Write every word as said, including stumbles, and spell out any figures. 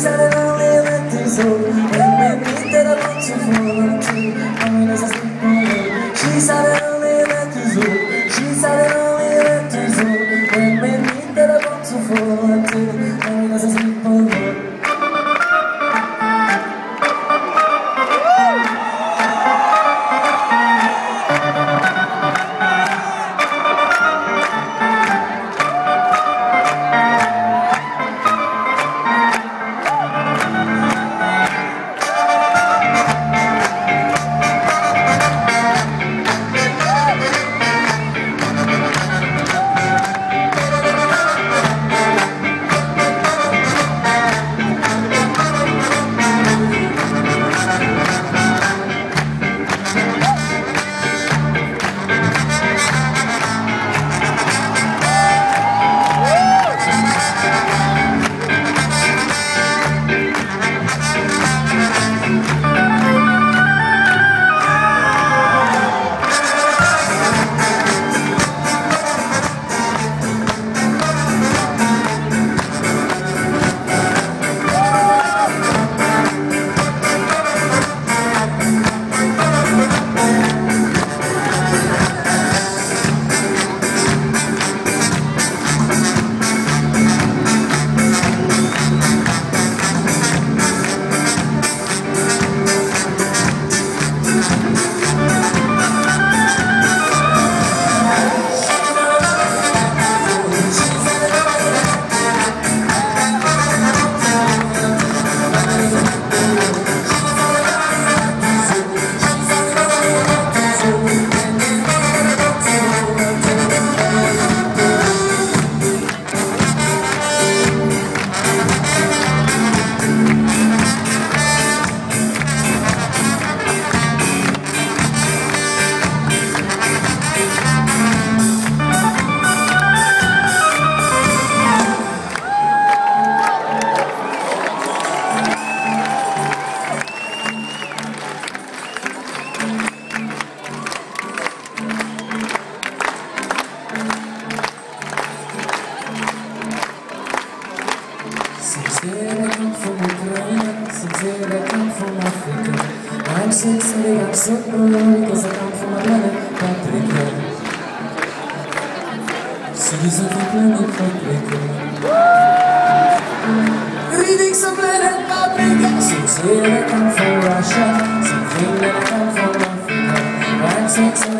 sa le lonely let this over. When we meet that I want to fall to. I mean as I sleep on. She sa le lonely let this over. She sa le lonely let this over. When we meet that I want to fall to. I mean as I sleep on. Some say I come from Ukraine, some say I come from Africa. I'm sincere, I'm so proud because I come from a planet paprika. Citizen of planet paprika. Reading some planet paprika. Some say I come from Russia, some think that I come from Africa. I'm sincere.